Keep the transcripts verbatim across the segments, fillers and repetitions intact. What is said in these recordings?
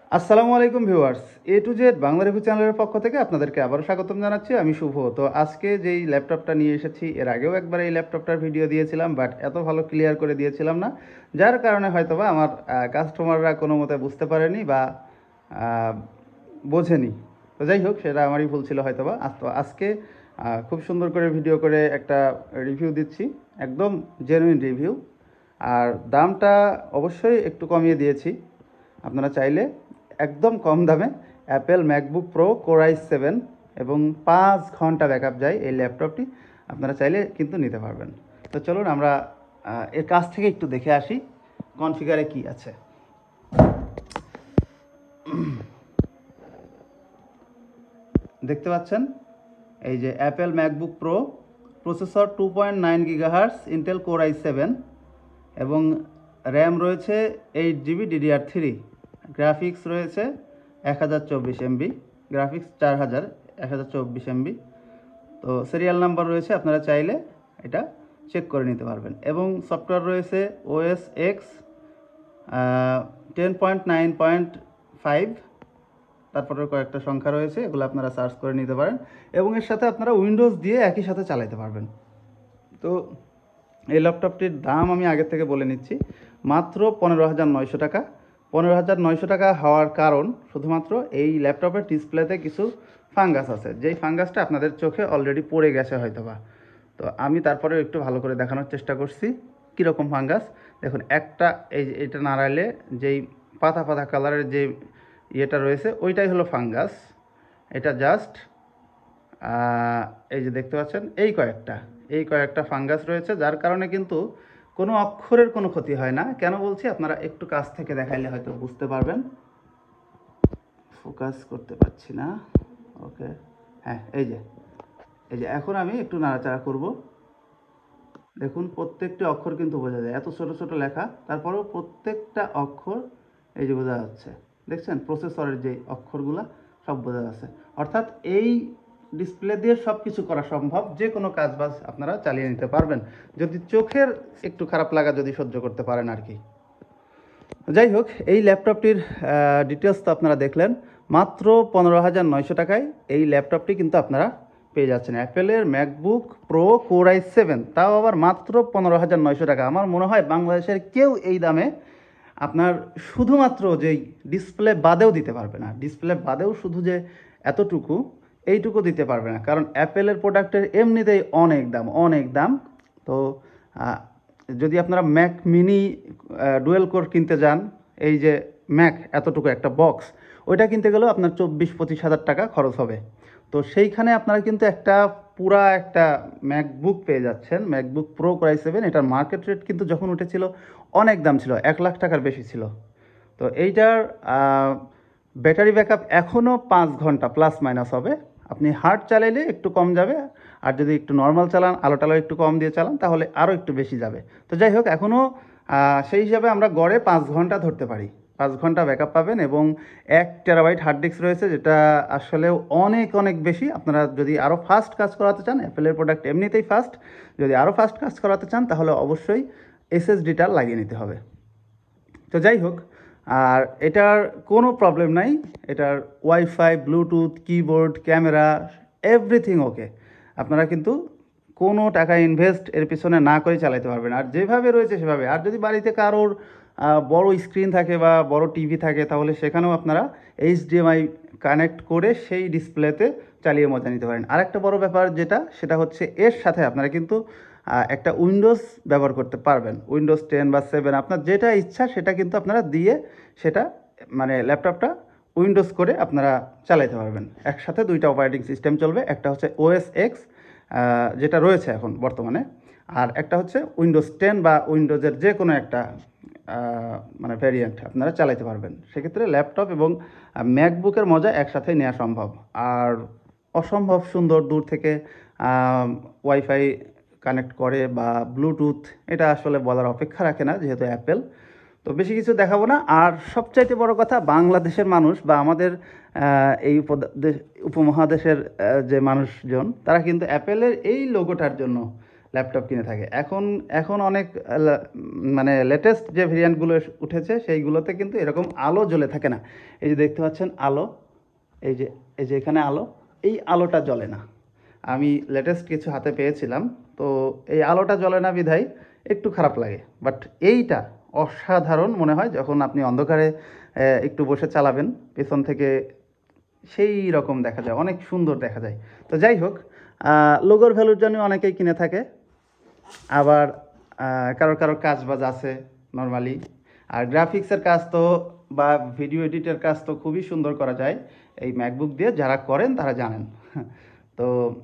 আসসালামু আলাইকুম viewers, A to Z Bangla review চ্যানেলের পক্ষ থেকে আপনাদেরকে আবারও স্বাগতম জানাচ্ছি। আমি শুভ। তো আজকে যেই ল্যাপটপটা নিয়ে এসেছি, এর আগেও একবার এই ল্যাপটপটার ভিডিও দিয়েছিলাম, বাট এত ভালো ক্লিয়ার করে দিয়েছিলাম না, যার কারণে হয়তোবা আমার কাস্টমাররা কোনো মতে বুঝতে পারেনি বা আহ, বোঝেনি। তো যাই হোক, সেটা আমারই ভুল ছিল হয়তোবা। আজ তো আজকে আহ, খুব সুন্দর করে ভিডিও করে একটা রিভিউ দিচ্ছি, একদম জেনুইন রিভিউ। আর দামটা অবশ্যই একটু কমিয়ে দিয়েছি। আপনারা চাইলে একদম কম দামে Apple MacBook Pro Core i seven এবং পাঁচ ঘন্টা ব্যাকআপ যায় এই ল্যাপটপটি আপনারা চাইলে কিন্তু নিতে পারবেন। তো চলুন আমরা আহ, এর কাছ থেকে একটু দেখে আসি কনফিগারে কি আছে। দেখতে পাচ্ছেন এই যে Apple MacBook Pro, processor two point nine gigahertz, Intel Core i seven এবং র্যাম রয়েছে eight GB DDR three, graphics রয়েছে এক হাজার চব্বিশ এমবি, গ্রাফিক্স চার হাজার এক হাজার চব্বিশ এমবি। তো সিরিয়াল নাম্বার রয়েছে, আপনারা চাইলে এটা চেক করে নিতে পারবেন। এবং সফটওয়্যার রয়েছে OS X ten point nine point five, তারপরে কয়েকটা সংখ্যা রয়েছে, এগুলো আপনারা সার্চ করে নিতে পারেন। এবং এর সাথে আপনারা উইন্ডোজ দিয়ে একই সাথে চালাতে পারবেন। তো এই ল্যাপটপটির দাম আমি আগের থেকে বলে নিচ্ছি, মাত্র পনেরো হাজার নয়শো টাকা। পনেরো হাজার নয়শো টাকা হওয়ার কারণ শুধুমাত্র এই ল্যাপটপের ডিসপ্লেতে কিছু ফাঙ্গাস আছে, যেই ফাঙ্গাসটা আপনাদের চোখে অলরেডি পড়ে গেছে হয়তোবা। তো আমি তারপরে একটু ভালো করে দেখানোর চেষ্টা করছি কীরকম ফাঙ্গাস। দেখুন, একটা এই এটা নাড়াইলে যেই পাতা পাতা কালারের যে ইয়েটা রয়েছে ওইটাই হলো ফাঙ্গাস। এটা জাস্ট এই যে দেখতে পাচ্ছেন এই কয়েকটা এই কয়েকটা ফাঙ্গাস রয়েছে, যার কারণে কিন্তু কোনো অক্ষরের কোনো ক্ষতি হয় না। কেন বলছি আপনারা একটু কাছ থেকে দেখাইলে হয়তো বুঝতে পারবেন। ফোকাস করতে পারছি না। ওকে, হ্যাঁ, এই যে এই যে এখন আমি একটু নাড়াচাড়া করব। দেখুন, প্রত্যেকটি অক্ষর কিন্তু বোঝা যায়, এত ছোট ছোট লেখা, তারপরেও প্রত্যেকটা অক্ষর এই যে বোঝা যাচ্ছে। দেখছেন, প্রসেসরের যে অক্ষরগুলো সব বোঝা যাচ্ছে। অর্থাৎ এই ডিসপ্লে দিয়ে সব কিছু করা সম্ভব, যে কোনো কাজ বাজ আপনারা চালিয়ে নিতে পারবেন, যদি চোখের একটু খারাপ লাগা যদি সহ্য করতে পারেন আর কি। যাই হোক, এই ল্যাপটপটির ডিটেলস তো আপনারা দেখলেন। মাত্র পনেরো হাজার নয়শো টাকায় এই ল্যাপটপটি কিন্তু আপনারা পেয়ে যাচ্ছেন, অ্যাপেলের MacBook Pro Core i seven, তাও আবার মাত্র পনেরো হাজার নয়শো টাকা। আমার মনে হয় বাংলাদেশের কেউ এই দামে আপনার শুধুমাত্র যেই ডিসপ্লে বাদেও দিতে পারবে না। ডিসপ্লে বাদেও শুধু যে এতটুকু এইটুকু দিতে পারবে না, কারণ অ্যাপেলের প্রোডাক্টের এমনিতেই অনেক দাম অনেক দাম। তো যদি আপনারা ম্যাক মিনি ডুয়েল কোর কিনতে যান, এই যে ম্যাক এতটুকু একটা বক্স, ওইটা কিনতে গেলেও আপনার চব্বিশ পঁচিশ হাজার টাকা খরচ হবে। তো সেইখানে আপনারা কিন্তু একটা পুরা একটা ম্যাকবুক পেয়ে যাচ্ছেন, MacBook Pro Core i seven. এটার মার্কেট রেট কিন্তু যখন উঠেছিল অনেক দাম ছিল, এক লাখ টাকার বেশি ছিল। তো এইটার ব্যাটারি ব্যাকআপ এখনও পাঁচ ঘন্টা প্লাস মাইনাস হবে। আপনি হার্ড চালাইলে একটু কম যাবে, আর যদি একটু নর্মাল চালান, আলো টালো একটু কম দিয়ে চালান, তাহলে আরও একটু বেশি যাবে। তো যাই হোক, এখনও সেই হিসাবে আমরা গড়ে পাঁচ ঘন্টা ধরতে পারি, পাঁচ ঘন্টা ব্যাকআপ পাবেন। এবং এক টেরাবাইট হার্ড ডিস্ক রয়েছে, যেটা আসলে অনেক অনেক বেশি। আপনারা যদি আরও ফাস্ট কাজ করাতে চান, অ্যাপেলের প্রোডাক্ট এমনিতেই ফাস্ট, যদি আরও ফাস্ট কাজ করাতে চান তাহলে অবশ্যই এসএসডিটা লাগিয়ে নিতে হবে। তো যাই হোক, আর এটার কোনো প্রবলেম নাই। এটার wifi, Bluetooth, keyboard, camera, everything okay. আপনারা কিন্তু কোনো টাকা ইনভেস্ট এর পিছনে না করে চালাতে পারবেন, আর যেভাবে রয়েছে সেভাবে। আর যদি বাড়িতে কারোর বড় স্ক্রিন থাকে বা বড় টিভি থাকে, তাহলে সেখানেও আপনারা এইচডিএমআই কানেক্ট করে সেই ডিসপ্লেতে চালিয়ে মজা নিতে পারেন। আরেকটা বড় ব্যাপার যেটা, সেটা হচ্ছে এর সাথে আপনারা কিন্তু একটা উইন্ডোজ ব্যবহার করতে পারবেন। উইন্ডোজ টেন বা সেভেন, আপনার যেটা ইচ্ছা সেটা কিন্তু আপনারা দিয়ে সেটা মানে ল্যাপটপটা উইন্ডোজ করে আপনারা চালাতে পারবেন। একসাথে দুইটা অপারেটিং সিস্টেম চলবে, একটা হচ্ছে ওএস এক্স যেটা রয়েছে এখন বর্তমানে, আর একটা হচ্ছে উইন্ডোজ টেন বা উইন্ডোজের যে কোনো একটা মানে ভ্যারিয়েন্ট আপনারা চালাতে পারবেন। সেক্ষেত্রে ল্যাপটপ এবং ম্যাকবুকের মজা একসাথে নেওয়া সম্ভব। আর অসম্ভব সুন্দর, দূর থেকে ওয়াইফাই কানেক্ট করে বা ব্লুটুথ, এটা আসলে বলার অপেক্ষা রাখে না যেহেতু অ্যাপেল। তো বেশি কিছু দেখাবো না। আর সবচাইতে বড় কথা, বাংলাদেশের মানুষ বা আমাদের এই উপমহাদেশের যে মানুষজন, তারা কিন্তু অ্যাপেলের এই লোগোটার জন্য ল্যাপটপ কিনে থাকে। এখন এখন অনেক লা- মানে লেটেস্ট যে ভেরিয়েন্টগুলো উঠেছে সেইগুলোতে কিন্তু এরকম আলো জ্বলে থাকে না। এই যে দেখতে পাচ্ছেন আলো, এই যে এই যে এখানে আলো, এই আলোটা জ্বলে না। আমি লেটেস্ট কিছু হাতে পেয়েছিলাম, তো এই আলোটা জ্বলে না বিধায় একটু খারাপ লাগে। বাট এইটা অসাধারণ মনে হয় যখন আপনি অন্ধকারে আহ, একটু বসে চালাবেন, পেছন থেকে সেই রকম দেখা যায়, অনেক সুন্দর দেখা যায়। তো যাই হোক, লোগোর ভ্যালুর জন্য অনেকেই কিনে থাকে। আবার আহ, কারোর কারোর কাজ বাজ আছে নর্মালি। আর গ্রাফিক্সের কাজ তো বা ভিডিও এডিটের কাজ তো খুবই সুন্দর করা যায় এই ম্যাকবুক দিয়ে, যারা করেন তারা জানেন। তো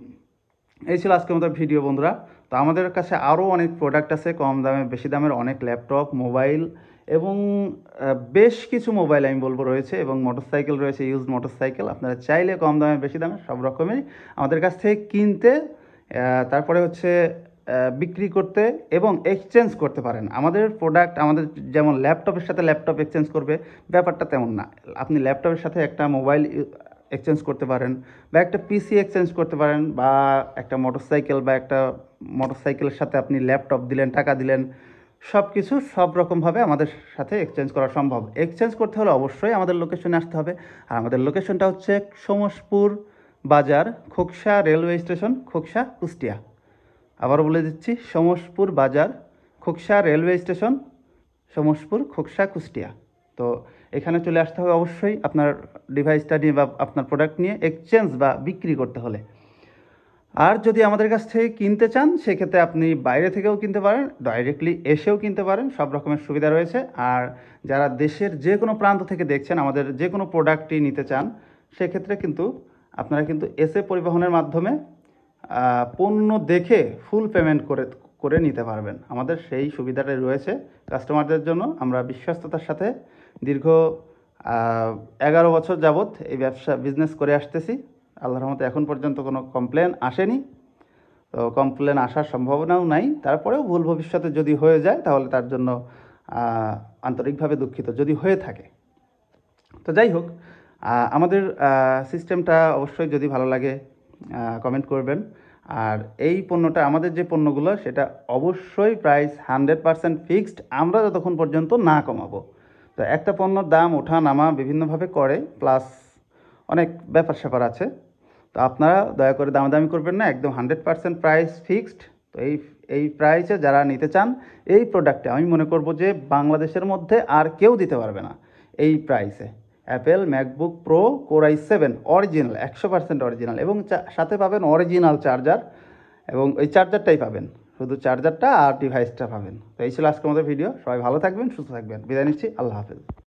এই ছিল আজকের মতো ভিডিও বন্ধুরা। তো আমাদের কাছে আরও অনেক প্রোডাক্ট আছে, কম দামে বেশি দামের অনেক ল্যাপটপ, মোবাইল এবং আহ, বেশ কিছু মোবাইল আমি বলবো রয়েছে, এবং মোটরসাইকেল রয়েছে, ইউজড মোটরসাইকেল। আপনারা চাইলে কম দামে বেশি দামে সব রকমেরই আমাদের কাছ থেকে কিনতে, আহ, তারপরে হচ্ছে আহ, বিক্রি করতে এবং এক্সচেঞ্জ করতে পারেন। আমাদের প্রোডাক্ট, আমাদের যেমন ল্যাপটপের সাথে ল্যাপটপ এক্সচেঞ্জ করবে ব্যাপারটা তেমন না। আপনি ল্যাপটপের সাথে একটা মোবাইল এক্সচেঞ্জ করতে পারেন, বা একটা পিসি এক্সচেঞ্জ করতে পারেন, বা একটা মোটরসাইকেল বা একটা মোটরসাইকেলের সাথে আপনি ল্যাপটপ দিলেন, টাকা দিলেন, সব কিছু সব রকমভাবে আমাদের সাথে এক্সচেঞ্জ করা সম্ভব। এক্সচেঞ্জ করতে হলে অবশ্যই আমাদের লোকেশনে আসতে হবে। আর আমাদের লোকেশনটা হচ্ছে সমসপুর বাজার, খোকসা রেলওয়ে স্টেশন, খোকসা, কুষ্টিয়া। আবারও বলে দিচ্ছি, সমসপুর বাজার, খোকসা রেলওয়ে স্টেশন, সমসপুর, খোকসা, কুষ্টিয়া। তো এখানে চলে আসতে হবে অবশ্যই আপনার ডিভাইসটা নিয়ে বা আপনার প্রোডাক্ট নিয়ে এক্সচেঞ্জ বা বিক্রি করতে হলে। আর যদি আমাদের কাছ থেকে কিনতে চান সেক্ষেত্রে আপনি বাইরে থেকেও কিনতে পারেন, ডাইরেক্টলি এসেও কিনতে পারেন, সব রকমের সুবিধা রয়েছে। আর যারা দেশের যে কোনো প্রান্ত থেকে দেখছেন আমাদের যে কোনো প্রোডাক্টই নিতে চান, সেক্ষেত্রে কিন্তু আপনারা কিন্তু এসে পরিবহনের মাধ্যমে আহ, পণ্য দেখে ফুল পেমেন্ট করে করে নিতে পারবেন। আমাদের সেই সুবিধাটাই রয়েছে কাস্টমারদের জন্য। আমরা বিশ্বস্ততার সাথে দীর্ঘ আহ, এগারো বছর যাবৎ এই ব্যবসা বিজনেস করে আসতেছি। আল্লাহর রহমতে এখন পর্যন্ত কোনো কমপ্লেন আসেনি। তো কমপ্লেন আসার সম্ভাবনাও নাই। তারপরেও ভুল ভবিষ্যতে যদি হয়ে যায় তাহলে তার জন্য আহ, আন্তরিকভাবে দুঃখিত যদি হয়ে থাকে। তো যাই হোক, আহ, আমাদের সিস্টেমটা অবশ্যই যদি ভালো লাগে কমেন্ট করবেন। আর এই পণ্যটা, আমাদের যে পণ্যগুলো সেটা অবশ্যই প্রাইস হান্ড্রেড পার্সেন্ট ফিক্সড, আমরা যতক্ষণ পর্যন্ত না কমাবো। তো একটা পণ্যর দাম ওঠা নামা বিভিন্নভাবে করে, প্লাস অনেক ব্যাপার স্যাপার আছে। তো আপনারা দয়া করে দামাদামি করবেন না, একদম হান্ড্রেড পার্সেন্ট প্রাইস ফিক্সড। তো এই এই প্রাইসে যারা নিতে চান এই প্রোডাক্টে, আমি মনে করব যে বাংলাদেশের মধ্যে আর কেউ দিতে পারবে না এই প্রাইসে। Apple MacBook Pro Core i seven original, একশো পার্সেন্ট অরিজিনাল, এবং সাথে পাবেন অরিজিনাল চার্জার, এবং ওই চার্জারটাই পাবেন, শুধু চার্জারটা আর ডিভাইসটা পাবেন। তো এই ছিল আজকের মতো ভিডিও। সবাই ভালো থাকবেন, সুস্থ থাকবেন, বিদায় নিচ্ছি, আল্লাহ হাফেজ।